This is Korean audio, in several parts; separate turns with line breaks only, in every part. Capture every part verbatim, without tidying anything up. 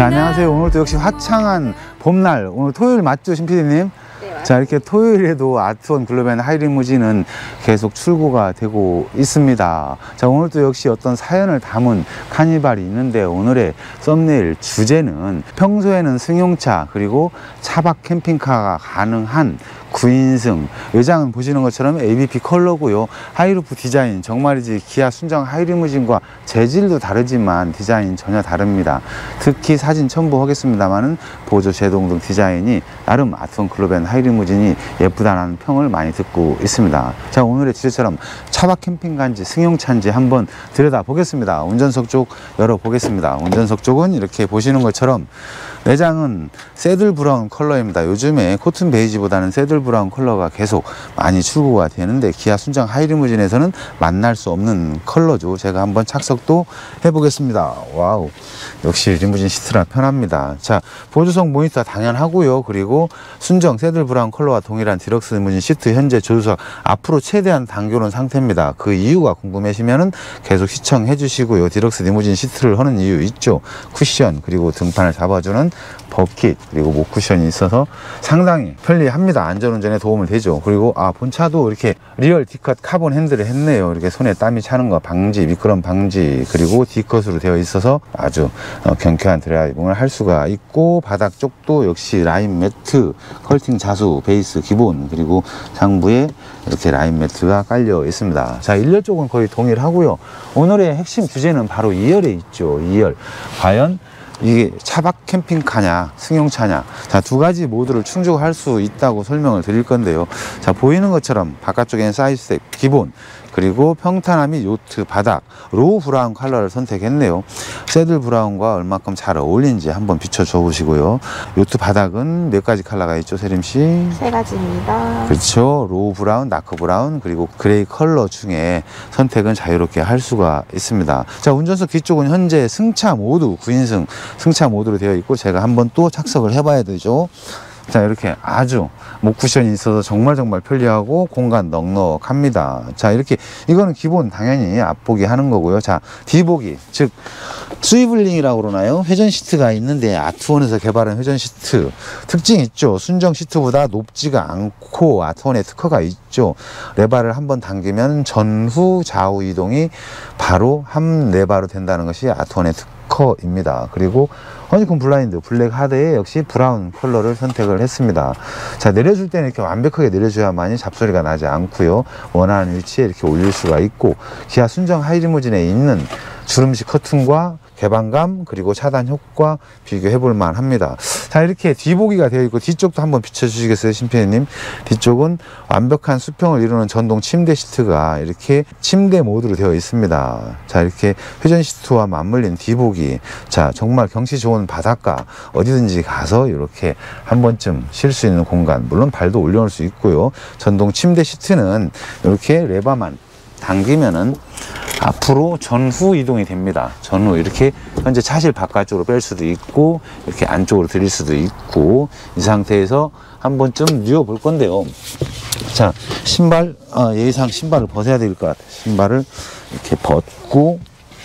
자, 안녕하세요. 오늘도 역시 화창한 봄날, 오늘 토요일 맞죠, 신피디님?
네, 맞습니다.
자, 이렇게 토요일에도 아트원 글로벤 하이리무진은 계속 출고가 되고 있습니다. 자, 오늘도 역시 어떤 사연을 담은 카니발이 있는데, 오늘의 썸네일 주제는 평소에는 승용차 그리고 차박 캠핑카가 가능한 구 인승, 외장은 보시는 것처럼 에이비피 컬러고요. 하이루프 디자인, 정말이지 기아 순정 하이리무진과 재질도 다르지만 디자인 전혀 다릅니다. 특히 사진 첨부하겠습니다만은 보조 제동 등 디자인이 나름 아트원 글로벤 하이리무진이 예쁘다는 평을 많이 듣고 있습니다. 자, 오늘의 주제처럼 차박 캠핑카인지 승용차인지 한번 들여다 보겠습니다. 운전석 쪽 열어보겠습니다. 운전석 쪽은 이렇게 보시는 것처럼 내장은 새들 브라운 컬러입니다. 요즘에 코튼 베이지보다는 새들 브라운 컬러가 계속 많이 출고가 되는데, 기아 순정 하이리무진에서는 만날 수 없는 컬러죠. 제가 한번 착석도 해보겠습니다. 와우, 역시 리무진 시트라 편합니다. 자, 보조석 모니터 당연하고요. 그리고 순정 새들 브라운 컬러와 동일한 디럭스 리무진 시트, 현재 조수석 앞으로 최대한 당겨놓은 상태입니다. 그 이유가 궁금하시면은 계속 시청해 주시고요. 디럭스 리무진 시트를 하는 이유 있죠. 쿠션, 그리고 등판을 잡아주는 버킷, 그리고 목 쿠션이 있어서 상당히 편리합니다. 안전운전에 도움을 되죠. 그리고 아, 본차도 이렇게 리얼 D컷 카본 핸들을 했네요. 이렇게 손에 땀이 차는 거 방지, 미끄럼 방지, 그리고 D컷으로 되어 있어서 아주 어, 경쾌한 드라이빙을 할 수가 있고, 바닥 쪽도 역시 라인 매트, 컬팅 자수 베이스 기본, 그리고 상부에 이렇게 라인 매트가 깔려 있습니다. 자, 일 열 쪽은 거의 동일하고요. 오늘의 핵심 주제는 바로 이 열에 있죠. 이 열. 과연 이게 차박 캠핑카냐 승용차냐, 자, 두 가지 모드를 충족할 수 있다고 설명을 드릴 건데요. 자, 보이는 것처럼 바깥쪽에는 사이드스텝 기본, 그리고 평탄화 및 요트 바닥 로우 브라운 컬러를 선택했네요. 새들 브라운과 얼마큼 잘 어울리는지 한번 비춰줘 보시고요. 요트 바닥은 몇 가지 컬러가 있죠, 세림씨?
세 가지입니다.
그렇죠. 로우 브라운, 다크 브라운, 그리고 그레이 컬러 중에 선택은 자유롭게 할 수가 있습니다. 자, 운전석 뒤쪽은 현재 승차 모드, 구 인승 승차 모드로 되어 있고, 제가 한번 또 착석을 해봐야 되죠. 자, 이렇게 아주 목 쿠션이 있어서 정말 정말 편리하고 공간 넉넉합니다. 자, 이렇게 이거는 기본 당연히 앞보기 하는 거고요. 자, 뒤보기, 즉 스위블링이라고 그러나요? 회전 시트가 있는데, 아트원에서 개발한 회전 시트 특징 있죠. 순정 시트보다 높지가 않고 아트원에 특허가 있죠. 레바를 한번 당기면 전후 좌우 이동이 바로 한 레바로 된다는 것이 아트원의 특허입니다. 그리고 허니콤 블라인드 블랙 하드에 역시 브라운 컬러를 선택을 했습니다. 자, 내려줄 때는 이렇게 완벽하게 내려줘야만이 잡소리가 나지 않고요. 원하는 위치에 이렇게 올릴 수가 있고, 기아 순정 하이리무진에 있는 주름식 커튼과 개방감, 그리고 차단 효과 비교해 볼 만합니다. 자, 이렇게 뒤보기가 되어 있고, 뒤쪽도 한번 비춰주시겠어요, 심피디님? 뒤쪽은 완벽한 수평을 이루는 전동 침대 시트가 이렇게 침대 모드로 되어 있습니다. 자, 이렇게 회전 시트와 맞물린 뒤보기. 자, 정말 경치 좋은 바닷가 어디든지 가서 이렇게 한 번쯤 쉴 수 있는 공간, 물론 발도 올려놓을 수 있고요. 전동 침대 시트는 이렇게 레바만 당기면은 앞으로 전후 이동이 됩니다. 전후 이렇게 현재 차실 바깥쪽으로 뺄 수도 있고, 이렇게 안쪽으로 들일 수도 있고, 이 상태에서 한 번쯤 누워 볼 건데요. 자, 신발, 어, 예의상 신발을 벗어야 될 것 같아요. 신발을 이렇게 벗고,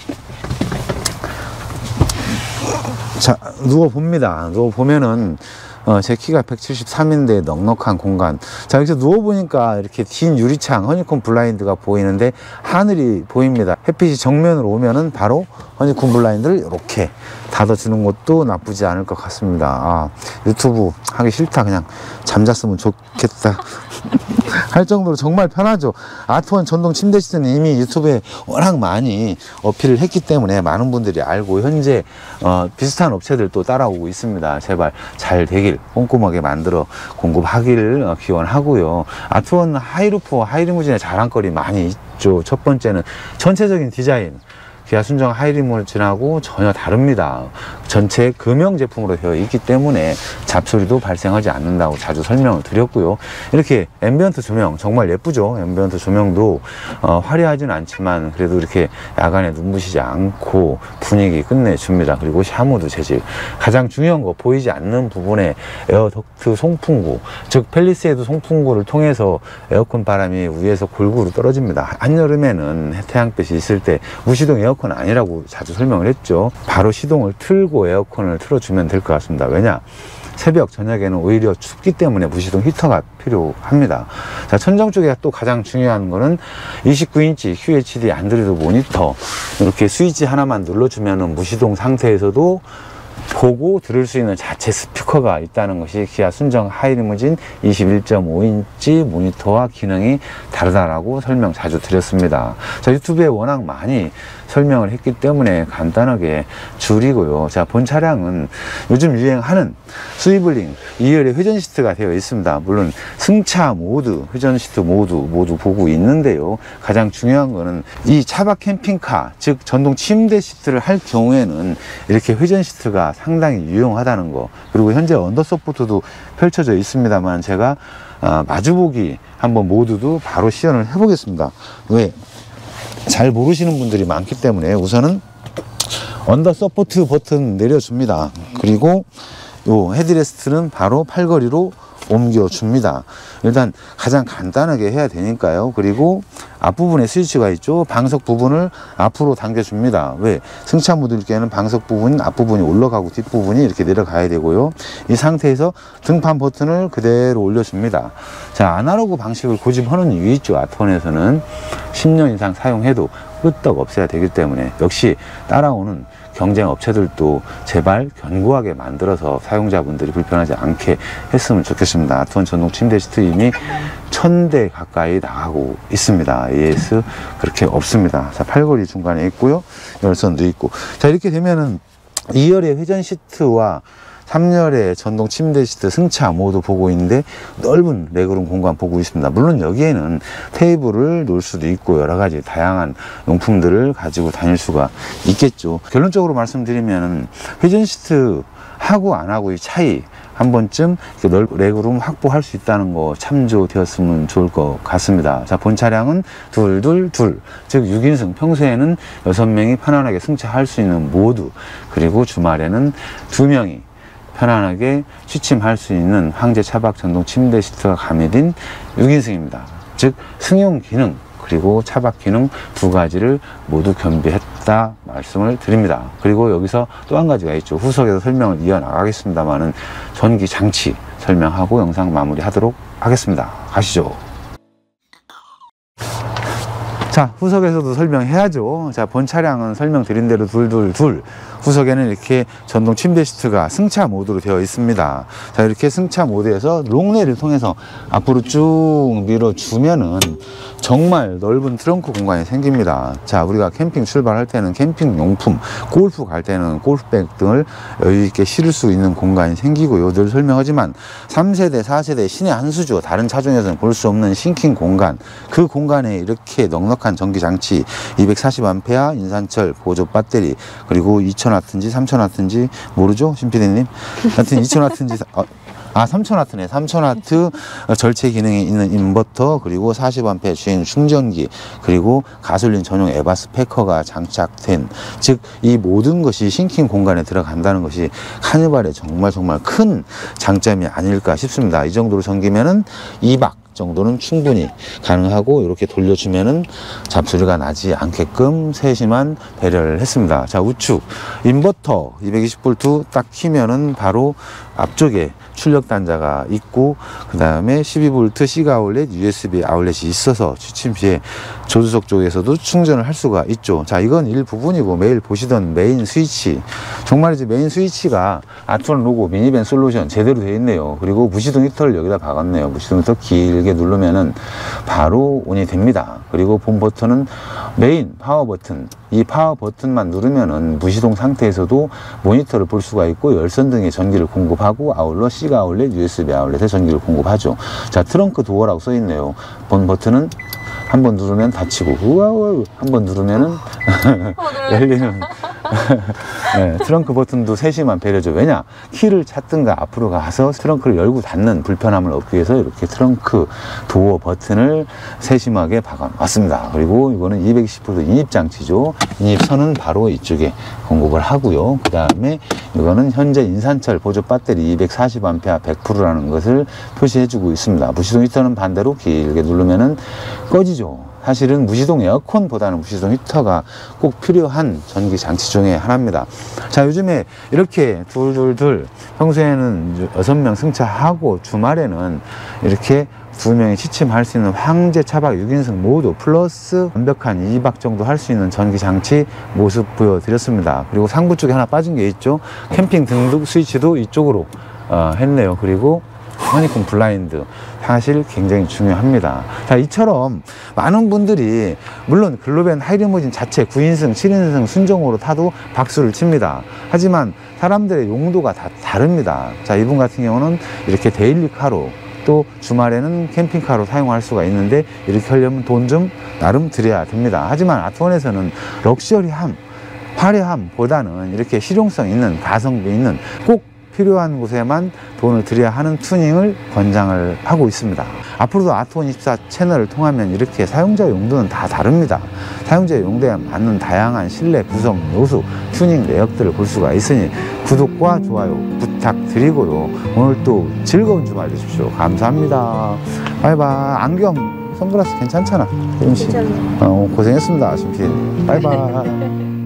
자, 누워 봅니다. 누워 보면은 어, 제 키가 백칠십삼인데 넉넉한 공간. 자, 여기서 누워보니까 이렇게 긴 유리창, 허니콤 블라인드가 보이는데 하늘이 보입니다. 햇빛이 정면으로 오면은 바로 허니콤 블라인드를 이렇게 닫아주는 것도 나쁘지 않을 것 같습니다. 아, 유튜브 하기 싫다. 그냥 잠잤으면 좋겠다. 할 정도로 정말 편하죠. 아트원 전동 침대 시트는 이미 유튜브에 워낙 많이 어필을 했기 때문에 많은 분들이 알고, 현재 어, 비슷한 업체들도 따라오고 있습니다. 제발 잘 되길, 꼼꼼하게 만들어 공급하기를 기원하고요. 아트원 하이루프와 하이리무진의 자랑거리 많이 있죠. 첫 번째는 전체적인 디자인, 기아 순정 하이리무진하고 전혀 다릅니다. 전체 금형 제품으로 되어 있기 때문에 잡소리도 발생하지 않는다고 자주 설명을 드렸고요. 이렇게 앰비언트 조명 정말 예쁘죠. 앰비언트 조명도 어, 화려하진 않지만 그래도 이렇게 야간에 눈부시지 않고 분위기 끝내줍니다. 그리고 샤무드 재질, 가장 중요한 거 보이지 않는 부분에 에어 덕트 송풍구, 즉 펠리세이드 송풍구를 통해서 에어컨 바람이 위에서 골고루 떨어집니다. 한여름에는 태양빛이 있을 때 무시동 에어컨 에어컨 아니라고 자주 설명을 했죠. 바로 시동을 틀고 에어컨을 틀어주면 될 것 같습니다. 왜냐? 새벽, 저녁에는 오히려 춥기 때문에 무시동 히터가 필요합니다. 자, 천정 쪽에 또 가장 중요한 거는 이십구 인치 큐에이치디 안드로이드 모니터. 이렇게 스위치 하나만 눌러주면은 무시동 상태에서도 보고 들을 수 있는 자체 스피커가 있다는 것이 기아 순정 하이리무진 이십일 점 오 인치 모니터와 기능이 다르다라고 설명 자주 드렸습니다. 자, 유튜브에 워낙 많이 설명을 했기 때문에 간단하게 줄이고요. 자, 본 차량은 요즘 유행하는 스위블링 이 열의 회전 시트가 되어 있습니다. 물론 승차 모드, 회전 시트 모드 모두 보고 있는데요. 가장 중요한 거는 이 차박 캠핑카, 즉 전동 침대 시트를 할 경우에는 이렇게 회전 시트가 상당히 유용하다는 거. 그리고 현재 언더서포트도 펼쳐져 있습니다만 제가 어, 마주보기 한번 모드도 바로 시연을 해보겠습니다. 왜? 잘 모르시는 분들이 많기 때문에 우선은 언더 서포트 버튼 내려줍니다. 그리고 요 헤드레스트는 바로 팔걸이로 옮겨줍니다. 일단 가장 간단하게 해야 되니까요. 그리고 앞부분에 스위치가 있죠. 방석 부분을 앞으로 당겨줍니다. 왜? 승차 모드일 경우에는 방석 부분 앞부분이 올라가고 뒷부분이 이렇게 내려가야 되고요. 이 상태에서 등판 버튼을 그대로 올려줍니다. 자, 아날로그 방식을 고집하는 이유 있죠. 아트원에서는 십 년 이상 사용해도 끄떡 없애야 되기 때문에 역시 따라오는 경쟁 업체들도 제발 견고하게 만들어서 사용자분들이 불편하지 않게 했으면 좋겠습니다. 아트원 전동 침대 시트 이미 천 대 가까이 나가고 있습니다. 에이에스 그렇게 없습니다. 자, 팔걸이 중간에 있고요. 열선도 있고. 자, 이렇게 되면은 이 열의 회전 시트와 삼 열의 전동 침대 시트 승차 모두 보고 있는데 넓은 레그룸 공간 보고 있습니다. 물론 여기에는 테이블을 놓을 수도 있고 여러 가지 다양한 용품들을 가지고 다닐 수가 있겠죠. 결론적으로 말씀드리면 회전 시트 하고 안 하고의 차이 한 번쯤 넓은 레그룸 확보할 수 있다는 거 참조되었으면 좋을 것 같습니다. 자, 본 차량은 둘, 둘, 둘. 즉 육 인승, 평소에는 여섯 명이 편안하게 승차할 수 있는 모드, 그리고 주말에는 두 명이 편안하게 취침할 수 있는 황제 차박 전동 침대 시트가 가미된 육 인승입니다. 즉 승용 기능 그리고 차박 기능 두 가지를 모두 겸비했다 말씀을 드립니다. 그리고 여기서 또 한 가지가 있죠. 후속에서 설명을 이어나가겠습니다만은 전기 장치 설명하고 영상 마무리하도록 하겠습니다. 가시죠. 자, 후속에서도 설명해야죠. 자, 본 차량은 설명드린 대로 둘둘둘. 후속에는 이렇게 전동 침대 시트가 승차 모드로 되어 있습니다. 자, 이렇게 승차 모드에서 롱레를 통해서 앞으로 쭉 밀어주면은 정말 넓은 트렁크 공간이 생깁니다. 자, 우리가 캠핑 출발할 때는 캠핑 용품, 골프 갈 때는 골프백 등을 여유있게 실을 수 있는 공간이 생기고요. 늘 설명하지만 삼 세대, 사 세대 신의 한 수죠. 다른 차종에서는 볼 수 없는 싱킹 공간, 그 공간에 이렇게 넉넉한 전기장치, 이백사십 암페어 인산철 보조 배터리, 그리고 이천 와트인지 삼천 와트인지 모르죠? 신피디님? 하여튼 이천 와트인지 어, 아 삼천 와트네. 삼천 와트 절체 기능이 있는 인버터, 그리고 사십 암페어 주행 충전기, 그리고 가솔린 전용 에바 스피커가 장착된, 즉 이 모든 것이 싱킹 공간에 들어간다는 것이 카니발의 정말 정말 큰 장점이 아닐까 싶습니다. 이 정도로 전기면은 이 박 정도는 충분히 가능하고 이렇게 돌려주면은 잡소리가 나지 않게끔 세심한 배려를 했습니다. 자, 우측 인버터 이백이십 볼트 딱 키면은 바로 앞쪽에 출력 단자가 있고, 그 다음에 십이 볼트 C가 아울렛, 유에스비 아울렛이 있어서 취침 시에 조수석 쪽에서도 충전을 할 수가 있죠. 자, 이건 일부분이고 매일 보시던 메인 스위치, 정말이지 메인 스위치가 아트원 로고 미니밴 솔루션 제대로 되어 있네요. 그리고 무시동 히터를 여기다 박았네요. 무시동 히터 길게 누르면은 바로 온이 됩니다. 그리고 본 버튼은 메인 파워 버튼, 이 파워 버튼만 누르면은 무시동 상태에서도 모니터를 볼 수가 있고 열선 등의 전기를 공급하고 아울러 C가 아울렛, 유에스비 아울렛에 전기를 공급하죠. 자, 트렁크 도어라고 써 있네요. 본 버튼은 한번 누르면 닫히고, 우와, 한번 누르면은 열리는. 네, 트렁크 버튼도 세심한 배려죠. 왜냐? 키를 찾든가 앞으로 가서 트렁크를 열고 닫는 불편함을 없기 위해서 이렇게 트렁크 도어 버튼을 세심하게 박아놨습니다. 그리고 이거는 이백이십 볼트 인입장치죠. 인입선은 바로 이쪽에 공급을 하고요. 그 다음에 이거는 현재 인산철 보조 배터리 이백사십 암페어 백 퍼센트라는 것을 표시해주고 있습니다. 무시동 히터는 반대로 길게 누르면은 꺼지죠. 사실은 무시동 에어컨보다는 무시동 히터가 꼭 필요한 전기 장치 중에 하나입니다. 자, 요즘에 이렇게 둘둘둘 평소에는 여섯 명 승차하고 주말에는 이렇게 두 명이 취침할 수 있는 황제, 차박, 육 인승 모두 플러스 완벽한 이 박 정도 할 수 있는 전기 장치 모습 보여드렸습니다. 그리고 상부 쪽에 하나 빠진 게 있죠. 캠핑 등등 스위치도 이쪽으로 어, 했네요. 그리고 허니콤 블라인드 사실 굉장히 중요합니다. 자, 이처럼 많은 분들이 물론 글로벤 하이리무진 자체 구 인승, 칠 인승 순정으로 타도 박수를 칩니다. 하지만 사람들의 용도가 다 다릅니다. 자, 이분 같은 경우는 이렇게 데일리카로 또 주말에는 캠핑카로 사용할 수가 있는데 이렇게 하려면 돈 좀 나름 들여야 됩니다. 하지만 아트원에서는 럭셔리함, 화려함보다는 이렇게 실용성 있는, 가성비 있는 꼭 필요한 곳에만 돈을 들여야 하는 튜닝을 권장을 하고 있습니다. 앞으로도 아트원 이십사 채널을 통하면 이렇게 사용자 용도는 다 다릅니다. 사용자 용도에 맞는 다양한 실내 구성 요소, 튜닝 내역들을 볼 수가 있으니 구독과 좋아요 부탁드리고요. 오늘 또 즐거운 주말 되십시오. 감사합니다. 바이바이. 안경, 선글라스 괜찮잖아. 혜림 씨.
괜찮네요.
어, 고생했습니다. 심피. 바이바이.